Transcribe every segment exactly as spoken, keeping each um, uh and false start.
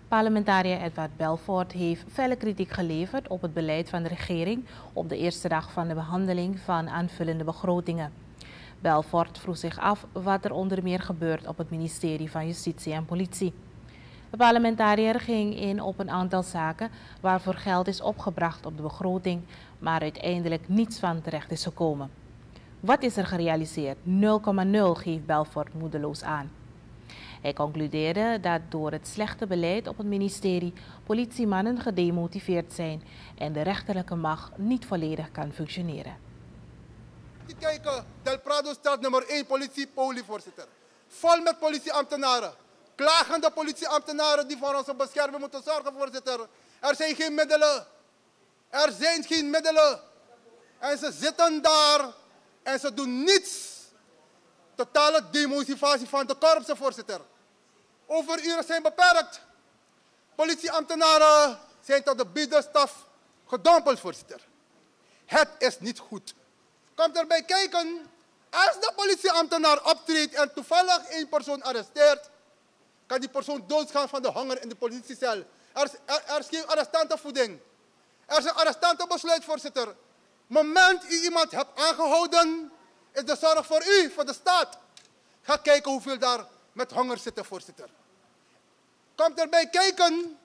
Parlementariër Edward Belfort heeft felle kritiek geleverd op het beleid van de regering op de eerste dag van de behandeling van aanvullende begrotingen. Belfort vroeg zich af wat er onder meer gebeurt op het ministerie van Justitie en Politie. De parlementariër ging in op een aantal zaken waarvoor geld is opgebracht op de begroting, maar uiteindelijk niets van terecht is gekomen. Wat is er gerealiseerd? nul komma nul geeft Belfort moedeloos aan. Hij concludeerde dat door het slechte beleid op het ministerie politiemannen gedemotiveerd zijn en de rechterlijke macht niet volledig kan functioneren. Kijken, Del Prado staat nummer één politie, poli, voorzitter. Vol met politieambtenaren. Klagende politieambtenaren die voor onze bescherming moeten zorgen, voorzitter. Er zijn geen middelen. Er zijn geen middelen. En ze zitten daar en ze doen niets. Totale demotivatie van de korpsen, voorzitter. Overuren zijn beperkt. Politieambtenaren zijn tot de binnenstaf gedompeld, voorzitter. Het is niet goed. Komt erbij kijken, als de politieambtenaar optreedt en toevallig één persoon arresteert, kan die persoon doodgaan van de honger in de politiecel. Er is, er, er is geen arrestantenvoeding. Er is een arrestantenbesluit, voorzitter. Het moment u iemand hebt aangehouden, is de zorg voor u, voor de staat. Ga kijken hoeveel daar met honger zitten, voorzitter. Komt erbij kijken,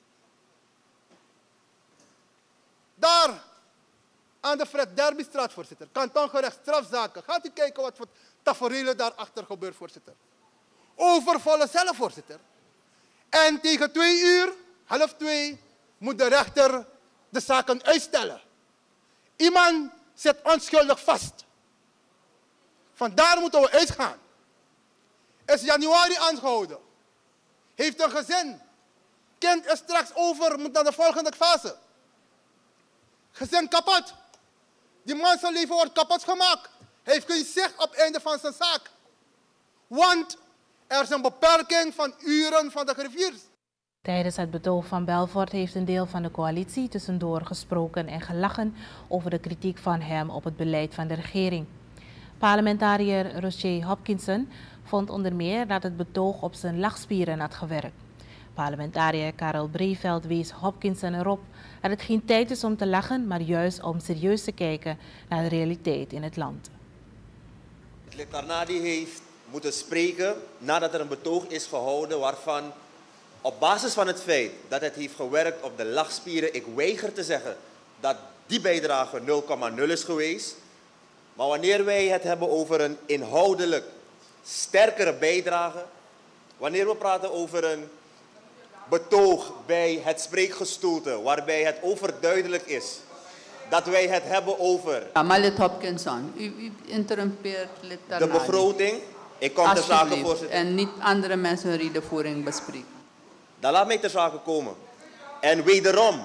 daar aan de Fred Derbystraat, voorzitter. Kantongerecht strafzaken. Gaat u kijken wat voor tafereelen daarachter gebeurt, voorzitter. Overvolle cellen, voorzitter. En tegen twee uur, half twee, moet de rechter de zaken uitstellen. Iemand zit onschuldig vast. Vandaar moeten we uitgaan. Is januari aangehouden. Heeft een gezin. Kind is straks over, moet naar de volgende fase. Gezin kapot. Die man zijn leven wordt kapot gemaakt. Hij heeft geen zicht op het einde van zijn zaak. Want er is een beperking van uren van de griffiers. Tijdens het betoog van Belfort heeft een deel van de coalitie tussendoor gesproken en gelachen over de kritiek van hem op het beleid van de regering. Parlementariër Roger Hopkinson vond onder meer dat het betoog op zijn lachspieren had gewerkt. Parlementariër Karel Breveld wees Hopkinson erop dat het geen tijd is om te lachen, maar juist om serieus te kijken naar de realiteit in het land. Het lid Tarnadi heeft moeten spreken nadat er een betoog is gehouden waarvan op basis van het feit dat het heeft gewerkt op de lachspieren, ik weiger te zeggen dat die bijdrage nul komma nul is geweest. Maar wanneer wij het hebben over een inhoudelijk sterkere bijdrage, wanneer we praten over een betoog bij het spreekgestoelte, waarbij het overduidelijk is dat wij het hebben over ja, maar lid Hopkinson, u, u interrumpeert lid Tarnadi. De begroting. Ik kom ter zake, voorzitter. En niet andere mensen hun redevoering bespreken. Dan laat mij ter zake komen. En wederom,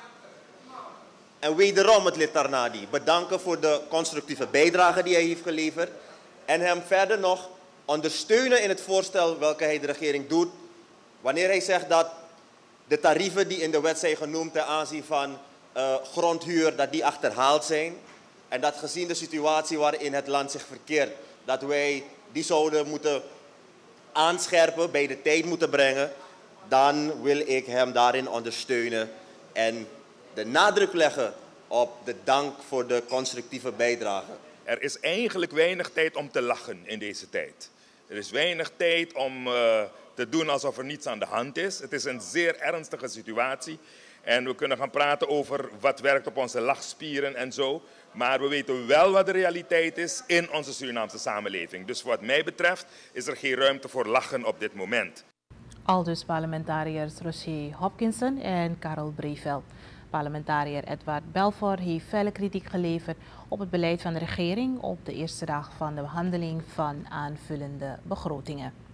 en wederom het lid Tarnadi bedanken voor de constructieve bijdrage die hij heeft geleverd. En hem verder nog ondersteunen in het voorstel welke hij de regering doet. Wanneer hij zegt dat de tarieven die in de wet zijn genoemd ten aanzien van uh, grondhuur, dat die achterhaald zijn. En dat gezien de situatie waarin het land zich verkeert, dat wij die zouden moeten aanscherpen, bij de tijd moeten brengen. Dan wil ik hem daarin ondersteunen en de nadruk leggen op de dank voor de constructieve bijdrage. Er is eigenlijk weinig tijd om te lachen in deze tijd. Er is weinig tijd om uh, te doen alsof er niets aan de hand is. Het is een zeer ernstige situatie. En we kunnen gaan praten over wat werkt op onze lachspieren en zo. Maar we weten wel wat de realiteit is in onze Surinaamse samenleving. Dus wat mij betreft is er geen ruimte voor lachen op dit moment. Aldus parlementariërs Roger Hopkinson en Karel Breveld. Parlementariër Edward Belfort heeft felle kritiek geleverd op het beleid van de regering op de eerste dag van de behandeling van aanvullende begrotingen.